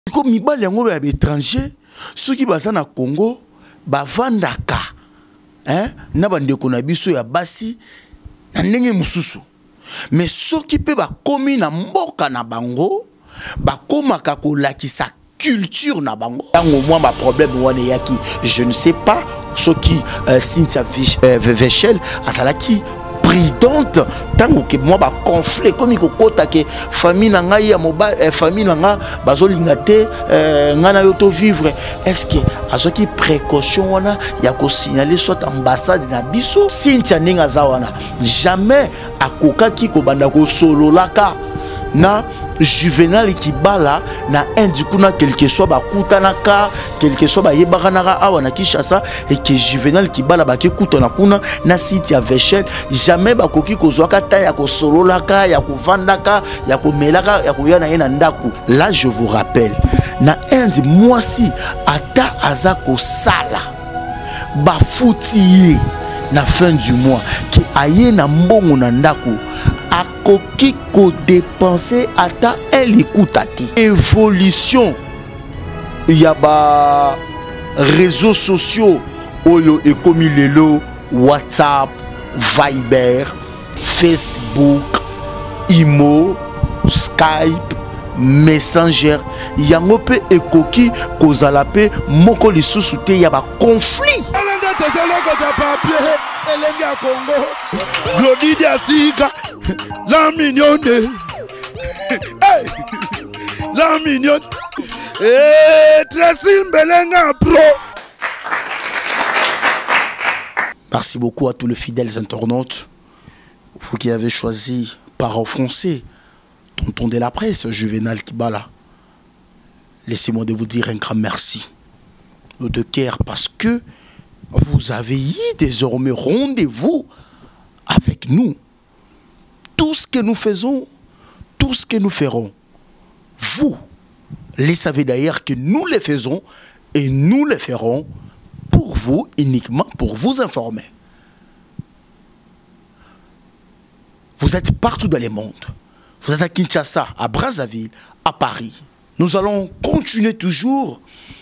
Comme mibali yango ya étranger, ceux qui basent na Congo, bavandaka, hein, na bandeko na biso ya basi, na ndenge mususu. Mais ceux qui peuvent komi na mboka na bango, bakomaka kolakisa culture na bango. Tango moi ma problème wane yaki, je ne sais pas ce qui Cynthia Vechel asalaki prudente tango que moi ba conflit comme ko kota ke famille na ngai ya mobile famille na nga bazolinga te ngana yo to vivre, est-ce que azoki précaution wana ya ko signaler soit ambassade na biso Cynthia ninga za wana jamais akoka ki ko banda ko solo laka na Juvenal Kibala na indikuna quelque soit bakutanaka quelque soit ba yebakanaka awa na Kinshasa et que Juvenal Kibala ba kutana kuna na Cynthia Vechel jamais bakoki kozwaka ta ya ko sololaka ya ko vandaka ya ko melaka ya ko yana ena ndaku. Là je vous rappelle na indi mwasi ata aza ko sala ba futi na fin du mois ki aye na mbongo na ndaku akoki ko dépenser ata elle écoutati évolution ya ba réseaux sociaux oyo ekomi lelo WhatsApp, Viber, Facebook, Imo, Skype, Messenger yango pe ekoki kozala pe moko lisusu te ya ba conflit. Glodidia Siga, la mignonne, hey, la mignonne, Tracy Belenga Pro. Merci beaucoup à tous les fidèles internautes, vous qui avez choisi par français, tonton de la presse, Juvenal Kibala. Laissez-moi de vous dire un grand merci de cœur parce que vous avez eu désormais rendez-vous avec nous. Tout ce que nous faisons, tout ce que nous ferons, vous les savez d'ailleurs que nous les faisons et nous les ferons pour vous, uniquement pour vous informer. Vous êtes partout dans le monde. Vous êtes à Kinshasa, à Brazzaville, à Paris. Nous allons continuer toujours.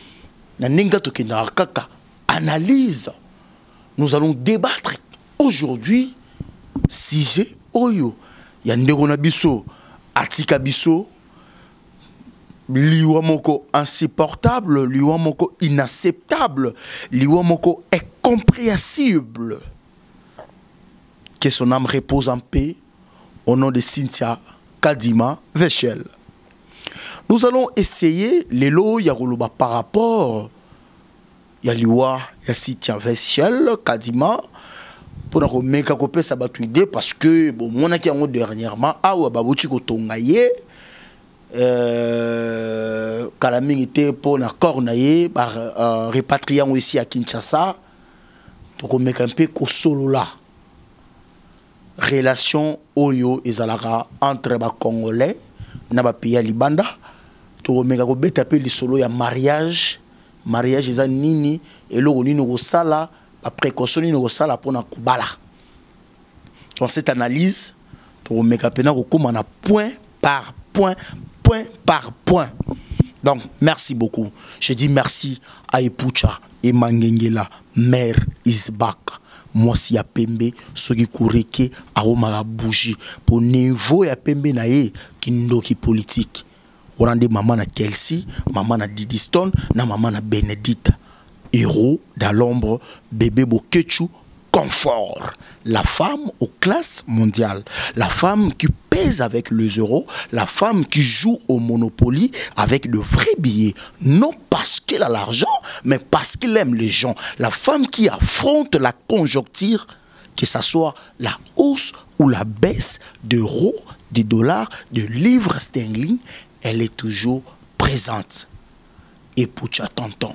Analyse. Nous allons débattre aujourd'hui sujet oyo yandeko biso atika biso liwa moko insupportable, liwa moko inacceptable, liwa moko incompréhensible. Que son âme repose en paix au nom de Cynthia Kadima Vechel. Nous allons essayer les lots yaroloba par rapport ya liwa ya Cynthia Vechel Kadima pour nous mettre à sa idée parce que bon mon aki yango dernièrement awa babuti ko tongaye kalamingi était pour na cornaye par répatriant ici à Kinshasa donc on met un peu ko solo là relation oyo ezalaka entre ba congolais na ba pays libanda to meka ko beta pe li solo ya mariage eza nini eloko nini ko sala a précaution nini ko sala pona kubala. Dans cette analyse to meka pena ko komana point par point donc merci beaucoup. Je dis merci à Epucha et Mangengela mère Isbak moi si ya pembe soki kureke aroma bougie pour niveau ya pembe na ye kindoki politique. On a des maman na Kelsey, maman na Didiston, na maman na Benedita. Héros dans l'ombre, bébé Bokechu, confort. La femme aux classes mondiales. La femme qui pèse avec les euros. La femme qui joue au Monopoly avec de vrais billets. Non parce qu'elle a l'argent, mais parce qu'elle aime les gens. La femme qui affronte la conjoncture, que ce soit la hausse ou la baisse d'euros, de dollars, de livres sterling, elle est toujours présente. Et Poucha tonton.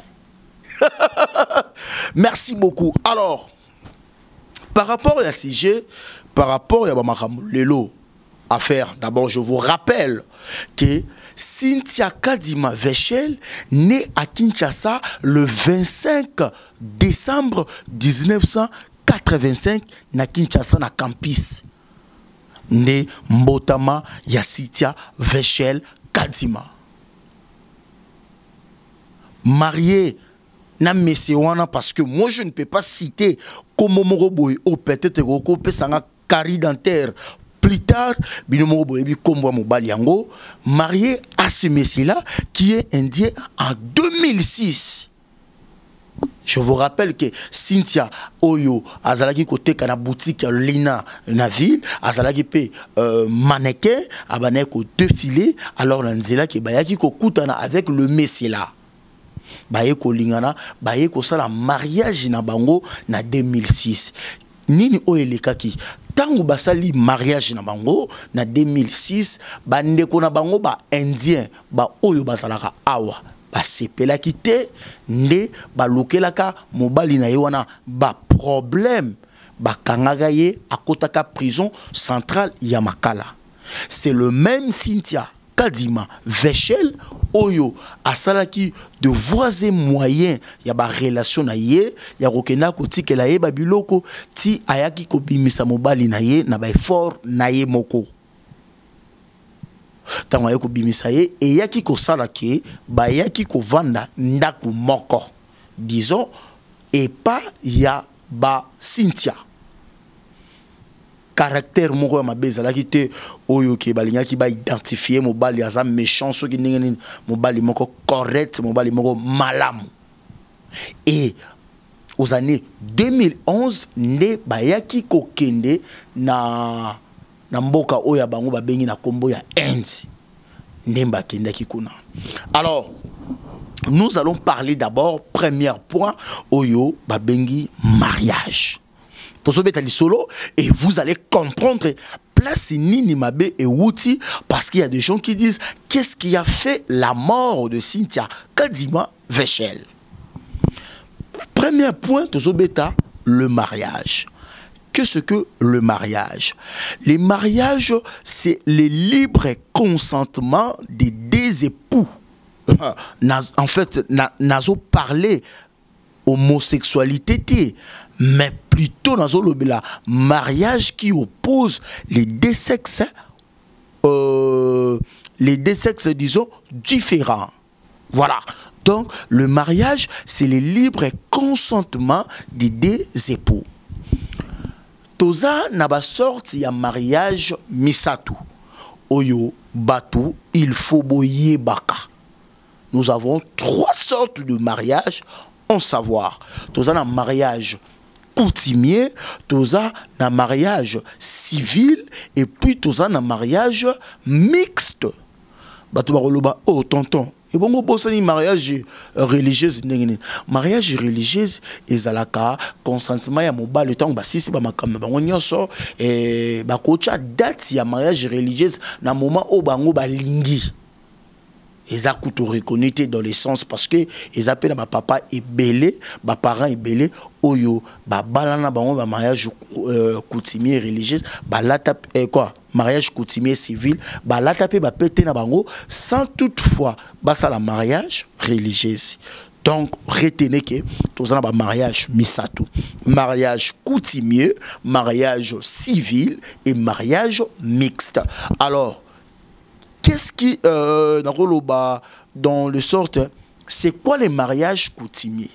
Merci beaucoup. Alors, par rapport à sujet, par rapport à Lelo, affaire, d'abord je vous rappelle que Cynthia Kadima Vechel née à Kinshasa le 25 décembre 1985 na Kinshasa na campus. Né Mbotama ya Cynthia Vechel Kadima. marié na Messewana, parce que moi je ne peux pas citer comme Moroboy ou peut-être Roko Sanga Cari dentaire. Plus tard, Binomo Boyebi Kombo Mobali Yango, marié à ce messie-là qui est indien en 2006. Je vous rappelle que Cynthia Oyo azalaki côté kana boutique Lina na ville, azalaki pe mannequin, abane ko défilé, alors nanzela ki bayaki ko kutana avec le messie là. Baye ko lingana, baye ko sala mariage na bango na 2006. Nini oyelekaki tangu basali mariage na bango na 2006, bandeko na bango ba indien ba oyo basalaka awa basepela kite nde balokelaka mobali na ye wana ba problème bakangaka ye akotaka prison centrale ya Makala. C'est le même Cynthia Kadima Vechel oyo asalaki de voies et moyens ya ba relation na ye ya kokena kotikela ye babiloko ti ayaki kobimisa mobali na ye na ba effort na ye moko. Tango ayako bimisa ye et yaki ko salaki ba yaki ko vanda ndaku moko, disons, et pas ya ba Cynthia caractère moko ya mabeza la kite oyo ke balinga ki ba identifier mobali aza méchant so ki ndenge mobali moko correct, mobali moko malamu. Et aux années 2011 nde ba yaki ko kende na mboka oya bango ba bengi na kombo ya Inde ndemba kende ki kuna. Alors nous allons parler d'abord premier point oyo ba bengi mariage. Solo, et vous allez comprendre place Nini Mabe et Wouti, parce qu'il y a des gens qui disent qu'est-ce qui a fait la mort de Cynthia Kadima Vechel. Premier point, le mariage. Qu'est-ce que le mariage? Le mariage, c'est le libre consentement des deux époux. En fait, nazo parlé homosexualité, mais plutôt dans le mariage qui oppose les deux sexes, disons, différents. Voilà. Donc, le mariage, c'est le libre consentement des deux époux. Toza naba sorti ya mariage misatu. Oyo, batu, il faut boyer baka. Nous avons 3 sortes de mariage en savoir. Toza na mariage coutumier, toza na mariage civil, et puis toza na mariage mixte. Batu bakoloba, oh tonton, et bon bosani mariage religieuse ndengene. Mariage religieuse ezalaka consentement ya mobali temps basisi ba makamba bango nyonso et bakocha date ya mariage religieuse na moment o bango balingi. Ils ont reconnu dans le sens parce que ils appellent ma papa et belé, ma parent et belé, oyo, ba balana bango ba mariage coutumier religieux, ba la tape quoi, mariage coutumier civil, ba la tape ba pété na bango sans toutefois ba ça la mariage religieux. Donc retenez que tous on a mariage misato, mariage coutumier, mariage civil et mariage mixte. Alors qu'est-ce qui, dans le sorte, c'est quoi les mariages coutumiers?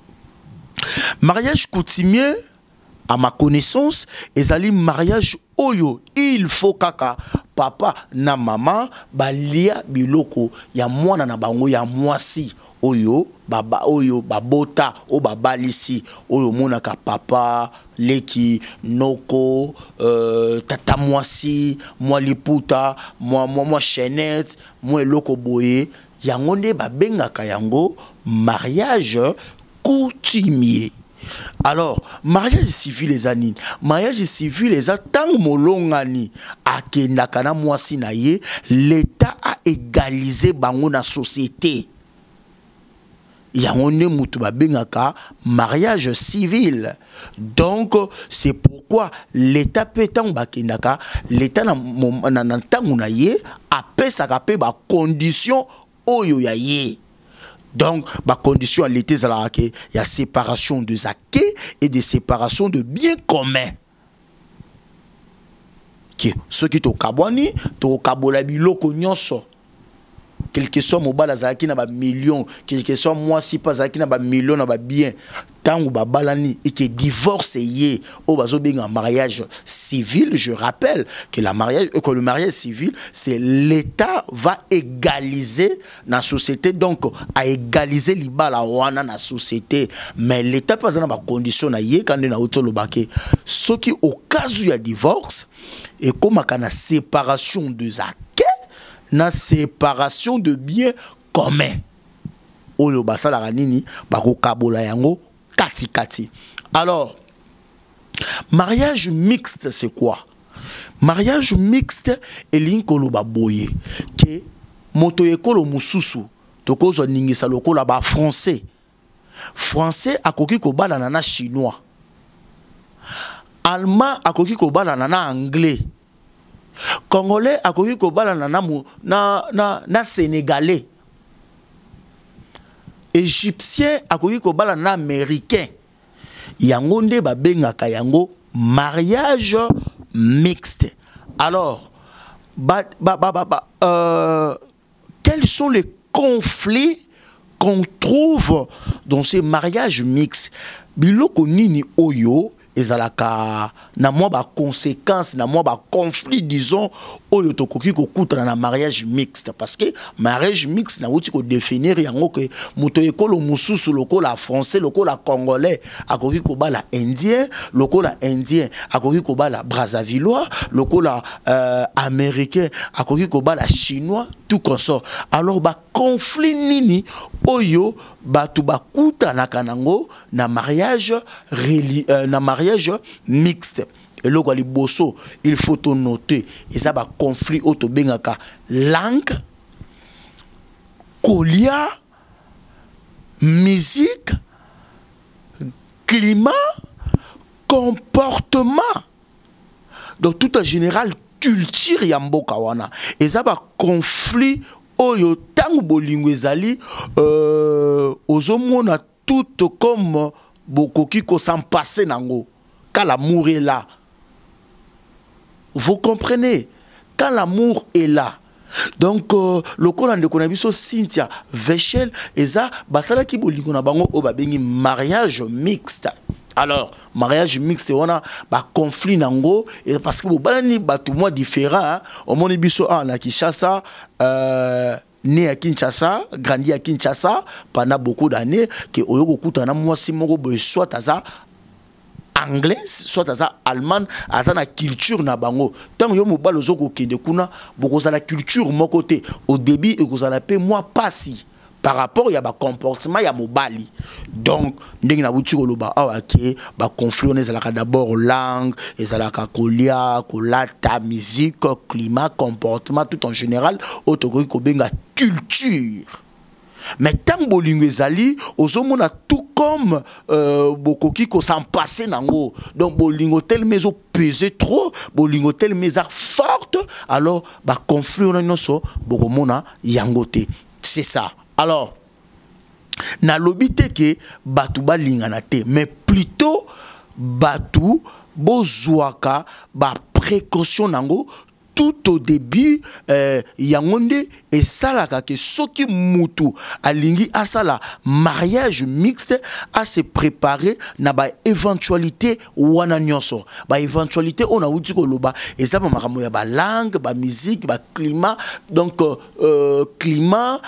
Mariage coutumier, à ma connaissance, est un mariage oyo. Il faut kaka papa na maman balia biloko ya mwana na bango ya mwasi oyo baba oyo babota o babalisi oyo monaka papa leki noko tata mwasi mwa liputa mwa chenette mwa eloko boye yango nde babengaka yango mariage coutumier. Alors, mariage civil les anines, mariage civil les atang molongani akendaka na mwasi na ye, l'État a égalisé bango na société. Yangone mutu babengaka mariage civil. Donc c'est pourquoi l'État peut tant bakendaka, l'État na tangu na ye apesaka pe ba condition oyo ya ye. Donc, la condition à l'été, c'est qu'il y a séparation de zaké et de séparation de biens communs. Ceux qui sont kabwani, to kabolabi loko nyonso. quel que soit mobile azaki na ba millions, quel que soit moi si pas azaki na ba millions na ba bien, tant ou ba balani et que divorce yé au bazo benga mariage civil, je rappelle que le mariage civil, c'est l'État va égaliser la société, donc à égaliser l'ibala wana na société, mais l'État pas dans ba condition na yé quand na auto lobake, ce qui au cas où il y a divorce et comme kana séparation de zake na séparation de biens communs oyo basala nini bako kabola yango kati kati. Alors mariage mixte c'est quoi? Mariage mixte elinkolo baboye ke moto ekolo mususu tokozo ningisa lokola ba français akoki ko bala na chinois, allemand akoki ko bala na anglais, congolais akoki ko bala na sénégalais, égyptien akoki ko bala na américain. Yango nde babengaka yango mariage mixte. Alors quels sont les conflits qu'on trouve dans ces mariages mixtes? Biloko nini oyo ezalaka na mwa ba conséquences, na mwa ba conflit, disons oyo tokoki ko kuta na mariage mixte, parce que mariage mixte na uti ko définir yango que moto ekolo mususu lokola français, lokola congolais akoki ko bala indien, lokola indien akoki ko bala brazzavillois, lokola américain akoki ko bala chinois, tout consort. Alors ba conflit nini oyo batu bakuta na kanango na mariage mixte. Et là, il faut noter, et ça va conflit auto bengaka langue, colia, musique, climat, comportement. Donc tout en général, culture yamboka wana. Et ça va conflit oyo tango bolingo ezali ozomona tout comme bokoki ko s'en passer nango. Quand l'amour est là, vous comprenez, quand l'amour est là. Donc le coran de konabiso Cynthia Vechel eza basala ki bolingo na bango o babengi mariage mixte. Alors mariage mixte wana ba conflit nango et parce que balani batu moi différent au monde biso na Kinshasa né à Kinshasa, grandi à Kinshasa pendant beaucoup d'années, que oyoko kutana mwasi moko boy soit aza anglais, soit aza allemand, aza na culture na bango. Tant yo mobalo zoko kende kuna, boko za la culture mon côté. Au début et ko za la paix moi pas si par rapport ya ba comportement ya mobali. Donc ndenge na buti koloba awa ke ba conflit on ezalaka d'abord langue, ezalaka kolia, kolata, musique, climat, comportement tout en général otokoki ko benga culture. Mais tant bolingo ezali ozomona tout comme bokoki ko s'en passer nango. Donc bolingo tel mezo peser trop, bolingo tel meza forte, alors ba conflit on nyonso bokomona yangote. C'est ça. Alors na lobite ke batu balingana te, mais plutôt batu bozwaka ba précaution nango tout au début yangonde et salaka ke soki mutu alingi asala mariage mixte à se préparer na ba éventualité wana nyonso ba éventualité on a uti koloba et ça ba makambo ya ba langue ba musique ba climat donc climat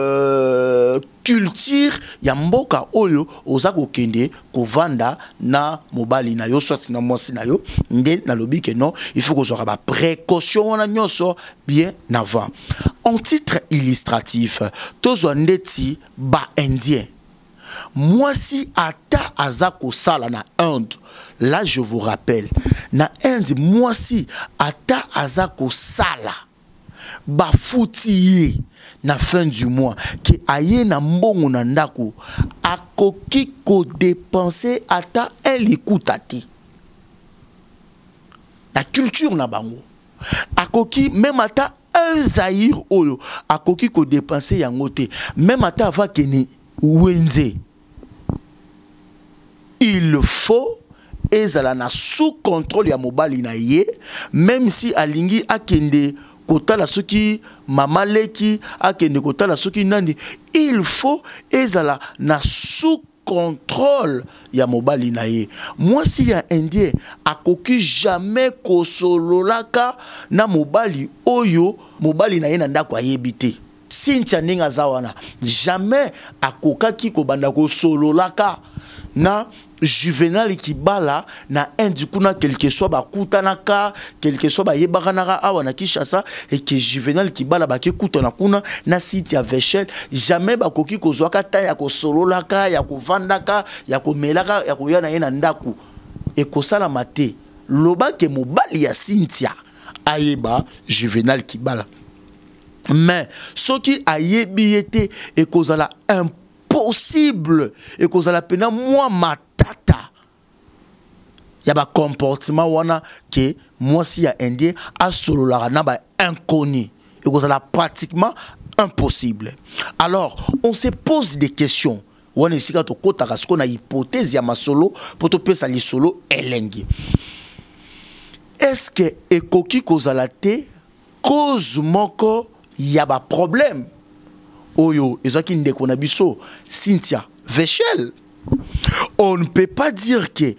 culture ya mboka oyo oza kokende kovanda na mobali na yo soit na mwasi na yo nde na lobi ke non il faut que ba précaution wana nyonso bien avant. En titre illustratif tozo ndeti ba indien mwasi ata azako sala na Inde. Là je vous rappelle na Inde mwasi ata azako sala ba fouti na fin du mois ki aye na mbongo na ndako akoki ko dépenser ata elikutati la culture na bango akoki même ata un zaïr oyo akoki ko dépenser yango te même ata ava keni wenze il faut ezala na sous contrôle ya mobali na ye même si alingi akende kotala soki mama leki akende kotala soki nandi, il faut ezala na sous contrôle ya mobali na ye. Moi si ya indien akoki jamais kosololaka na mobali oyo mobali na ye na ndako ayebite. Cynthia ninga zawana jamais akokaki kobanda kosololaka na Juvenal Kibala na indikuna quelque soit bakutanaka quelque soit bayebakanaka awa na Kinshasa et que Juvenal Kibala bakekutana kuna na Cynthia Vechel jamais bakoki kozwaka ta ya kosololaka ya kovandaka ya komelaka ya koyana ye na ndaku et kosala mate loba ke mobali ya Cynthia ayeba Juvenal Kibala mais ce qui ayebi été et kozala impossible et kozala pena moi matata ya ba comportement wana que moi si ya indien a solo la na ba inconnu et kozala pratiquement impossible. Alors on se pose des questions. On est sika to kota parce qu'on a hypothèse ya masolo pour to pesa li solo elengi. Est-ce que ekoki kozala te cause moko ya ba problème oyo ezaki ndeko na biso Cynthia Vechel? On ne peut pas dire que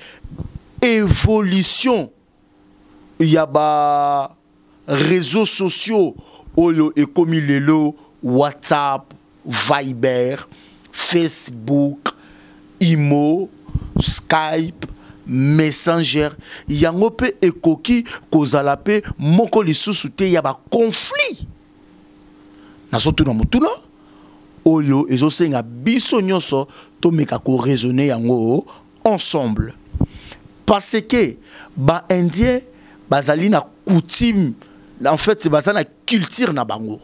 évolution ya ba réseaux sociaux oyo ekomi lelo WhatsApp, Viber, Facebook, Imo, Skype, Messenger, yango pe ekoki kozala pe moko lisusu te ya ba conflit. Nasotu na mutuna oyo ezosenga biso nyonso to meka ko raisonner yango ensemble. Parce que ba indien bazali na coutume, en fait bazana culture na bango.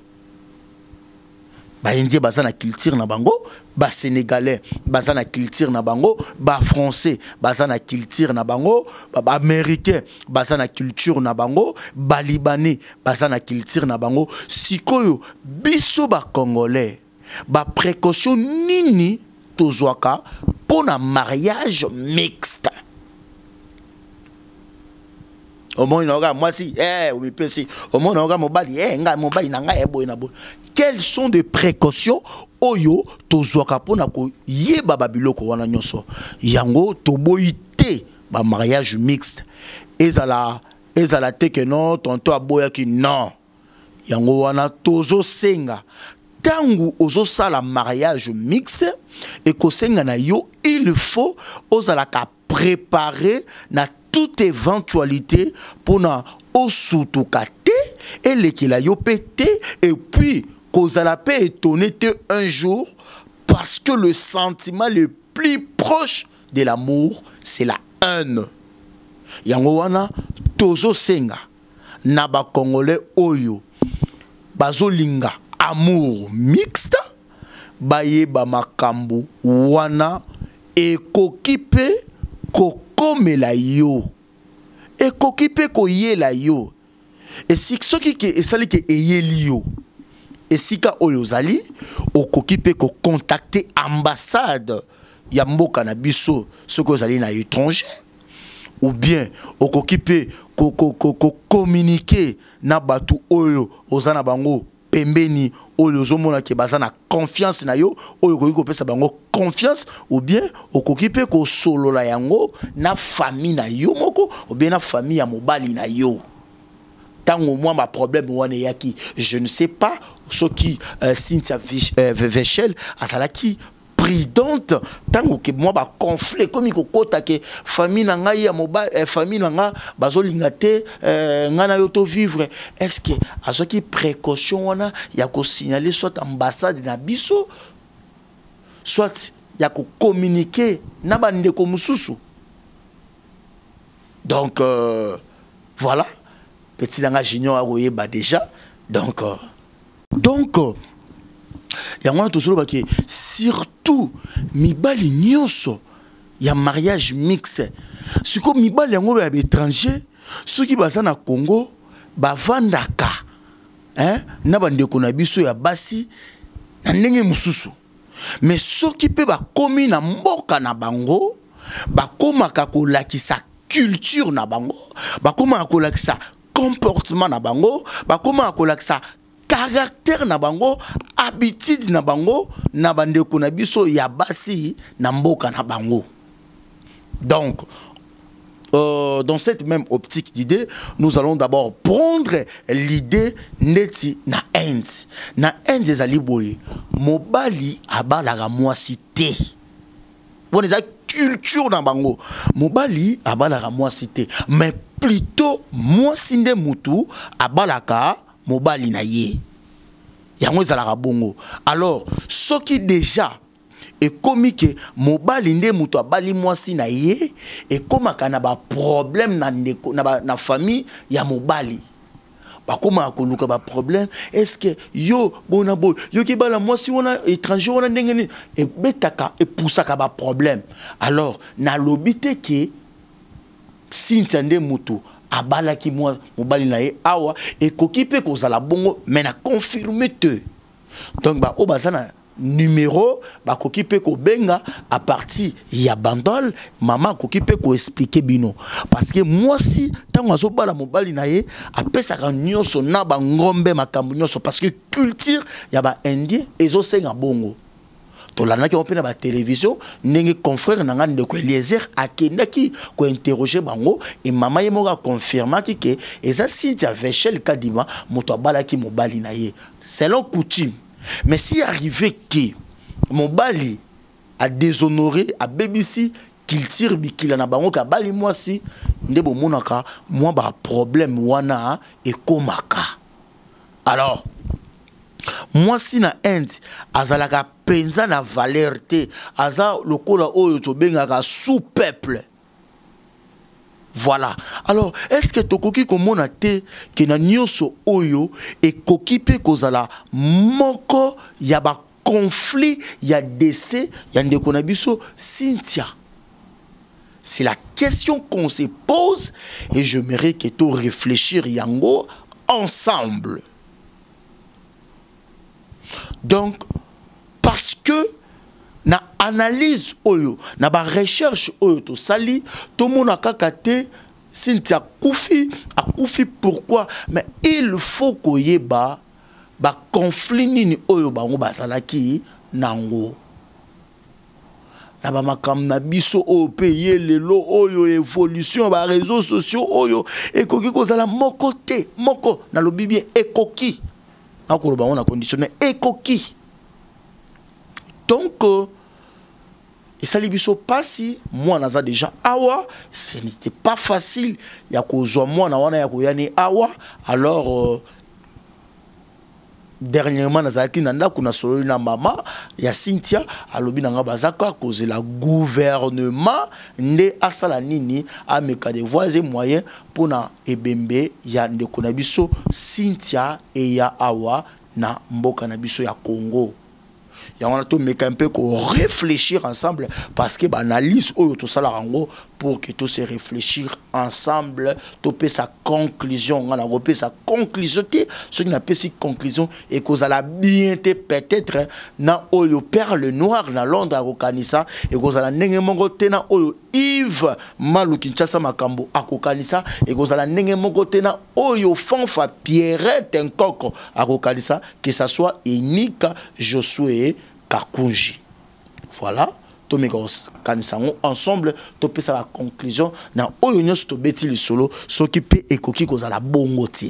Ba indien bazana culture na bango, ba sénégalais bazana culture na bango, ba français bazana culture na bango, ba américain bazana culture na bango, ba libanais bazana culture na bango. Sikoyo biso ba congolais ba précaution nini tozwaka pour un mariage mixte. Au moins moi si oui si au moins mobali nga mobali na nga eboy na boy. Quelles sont des précautions oyo tozwaka pona ko yeba babiloko wana nyonso yango toboyite ba mariage mixte ezala te que non tonto aboya ki non yango wana tozo senga tangu ozo sala mariage mixte et ko senga na yo il faut ozala ka préparer na toute éventualité pour na osutukate et lekila yo pété et puis kozala pe étonné un jour parce que le sentiment le plus proche de l'amour c'est la haine. Yango wana tozo senga na ba congolais oyo bazolinga amour mixte baye ba makambo wana ekoki pe kokomela yo ekoki pe koyela yo et si soki ke esali ke eyeli yo et si ka oyozali okoki pe ko contacter ambassade ya mboka na biso soko ozali na étranger ou bien okoki pe ko communiquer na batu oyo ozana bango pembeni oyo zomona ke bazana confiance na yo oyo koki kopesa bango confiance ou bien okoki pe ko solola yango na famille na yo moko ou bien na famille ya mobali na yo. Tant au moins ma problème wane yaki je ne sais pas ce qui Cynthia Vechel asalaki prudente tant que moi ba conflit comme ko kota ke famille na ngai ya mobali famille na nga bazolinga te ngana yo to vivre est-ce que azoki précaution wana ya ko signaler soit ambassade na biso soit ya ko communiquer na bandeko mususu donc voilà petit langage junior a déjà donc y a moi toujours parce que surtout mibali nyonso y a mariage mixte c'est comme mibali yango ba étranger ceux qui baza na Congo ba vandaka na bandeko na biso ya basi na ndenge mususu mais ceux qui peut ba komi na mboka na bango ba komaka ko lakisa culture na bango ba komaka ko lakisa comportement na bango, ba comment akolakisa caractère na bango, habitude na bango, na bandeko na biso ya basi na mboka na bango. Donc dans cette même optique d'idée, nous allons d'abord prendre l'idée neti na Inde. Na Inde ezali boye, mobali abalaka mwasi te. Bon, les culture dans bango, mobali abalaka mwasi te, mais plutôt mwasi nde mutu abalaka mobali na ye. Yango ezalaka bongo. Alors, ce qui déjà et comme que mobali nde mutu abali mwasi na ye, et comme kana ba problème na famille ya mobali. Ba koma akoluka ba problème, est-ce que yo bona boy yo ki bala mwasi wana étranger wana ndenge et betaka et poussaka ba problème. Alors na lobité ke Cynthia nde mutu abala ki moi mobali na ye awa et kokipe kozala bongo mais na confirmer te. Donc ba obazana numéro ba kokipe ko benga à partir ya bandol maman kokipe ko expliquer bino parce que moi si tango azo bala mobali na ye apesa ka nyonso na ba ngombe makambo nyonso parce que culture ya ba indien ezo senga bongo to la na ki opena ba télévision ndenge confrère na ngande ko Eliezer akendaki ko interroger bango et maman ye moka confirma ki ke eza Cynthia Vechel Kadima moto bala ki mobali na ye selon coutume. Mais si arrivé que mon bali a déshonoré, a BBC, qu'il tire, qu'il en a bango, qu'il bali moi si, ndebo monaka, moi ba problème wana et komaka. Alors, moi si na Inde, azalaka penza na valeur te, aza lokola oyo to bengaka sous-peuple. Voilà. Alors, est-ce que tokoki komona te ke na nyonso oyo et koki pe kozala moko ya ba conflit ya décès ya ndeko na biso Cynthia? C'est la question qu'on se pose et j'aimerais que to réfléchir yango ensemble. Donc parce que na analyse oyo na ba recherche oyo to sali to mona kakate Cynthia Koufi akufi pourquoi mais il faut koyeba ba conflit nini oyo bango basalaki nango na ba makam na biso oyo payer lelo oyo évolution ba réseaux sociaux oyo ekoki kozala moko te moko na lobi bien ekoki na ko bango na conditionné ekoki. Donc, et ça libiso pas si moi naza déjà awa, ce n'était pas facile. Ya kozwa moi na wana ya koyani awa. Alors dernièrement nazaki nanda kuna solo na mama ya Cynthia alobi nanga bazaka cause la gouvernement nde asala nini ameka des voies et moyens pour na ebembe ya ndeko na biso Cynthia et ya awa na mboka na biso ya Congo. Et on a tout un peu réfléchir ensemble parce que l'analyse tout ça pour que tout se réfléchir ensemble, topé sa conclusion, on a repé sa conclusion, ce qui n'a pas si conclusion et qu'on a bien peut-être na oyo perle noire na Londres à Kokanisa et qu'on a nenge mongote na oyo Yves Malou Kinshasa Makambo à Kokanisa et qu'on a nenge mongote na oyo Fanfa Pierrette Nkoko à Kokanisa que ça soit unique Josué Kakunji. Voilà. Ensemble, tu peux la conclusion. Na oyo to beti le solo, ce qui peut ekoki koza la bongoti.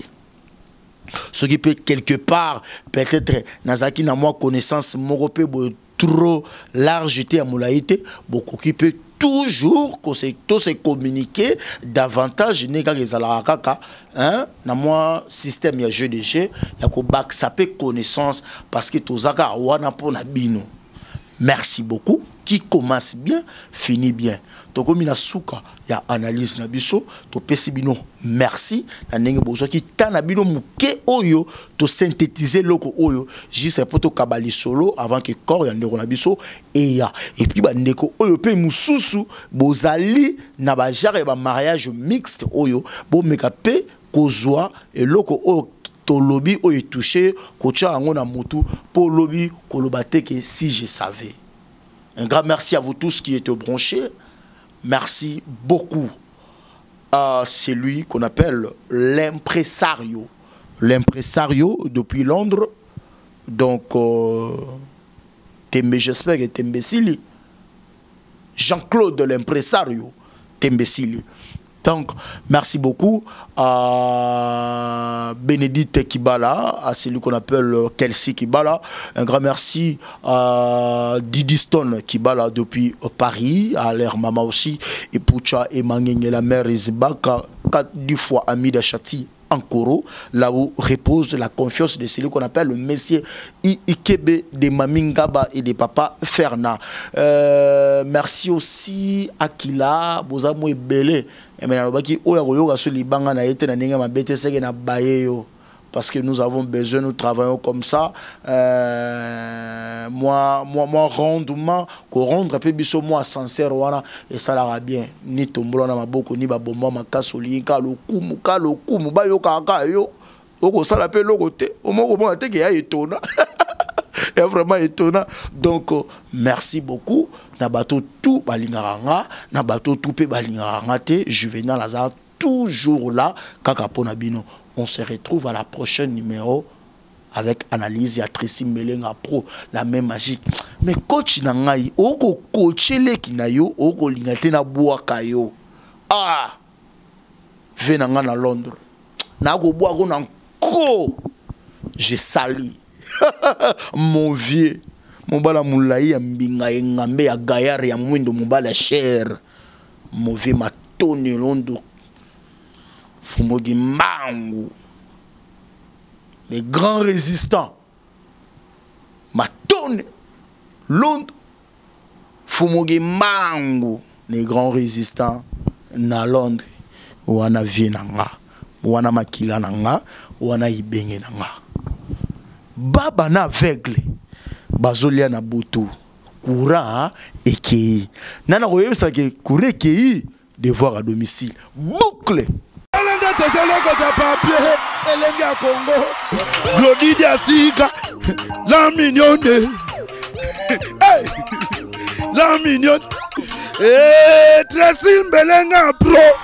Ce qui peut quelque part peut-être nazaki na moi connaissance morope trop large à moulaïté, beaucoup qui peut toujours se communiquer davantage nega les kaka hein na moi système ya jeu de jeu ya ko back sapé connaissance parce que tozaka wana pona bino. Merci beaucoup. Qui commence bien, finit bien. Donc, comme il a souka, il y a analyse na biso, to pesi bino merci, na nenge bozo ki tana bino muke oyo, to synthétiser loko oyo, juste pour to kabali solo avant que corps ya ndeko na biso et ya. Et puis ba ndeko oyo pe mususu bozali na ba jare ba mariage mixte oyo, bo meka pe kozwa et loko oyo to lobby oyo touché, kocha ango na mutu po lobby kolobate que si je savais. Un grand merci à vous tous qui êtes branchés. Merci beaucoup c'est lui qu'on appelle l'impresario. L'impresario depuis Londres. Donc, j'espère que Tembesili. Jean-Claude l'impresario. Tembesili. Donc, merci beaucoup à Bénédicte Kibala, à celui qu'on appelle Kelsey Kibala. Un grand merci à Didi Stone Kibala depuis Paris, à l'air maman aussi. Et Poucha et Mangeng, la mère Izibaka, 4 fois Amida Chati. En Koro, là où repose la confiance de celui qu'on appelle le Messie Ikebe de Mamingaba et de Papa Ferna. Merci aussi à Kila, Bozamo et Belé. Parce que nous avons besoin, nous travaillons comme ça. Moi, rendre un peu moi sincère, et ça l'ira bien. Ni tombolo na maboko, ni babomba makasoli, kalokumu, bayo kakayo. Oko ça l'appelle logote. Au moins, comment te qu'il étonnant. est vraiment étonnant. Donc, merci beaucoup. Nabato tout balingaranga, nabato tout pe balingaranga te, Juvenal Lazare toujours là, kakapona bino. On se retrouve à la prochaine numéro avec analyse à Tracy Melenga Pro, la même magique. Mais coach nangai, oko coacher les kinayo, oko lingate na boaka yo. Ah, venanga na Londres. Na go boako na ko. Je sali. Mon vieux. Mon bala moulaï ya mbinga engambe ya gayar ya mwindo mobala cher. Mon vieux ma tone londo. Fumogi Mangu, les grands résistants. Matone, Londres, Fumogi Mangu, les grands résistants na Londres. Wana vienanga, wana makila nanga, wana ibenge nanga. Baba na aveugle, bazolia na butu, courant ekei. Nana koyebisa ke courant ekei, devoir à domicile. Boucle. Glodidia Siga, la mignonne, hey, la mignonne, Tracy Melenga Pro.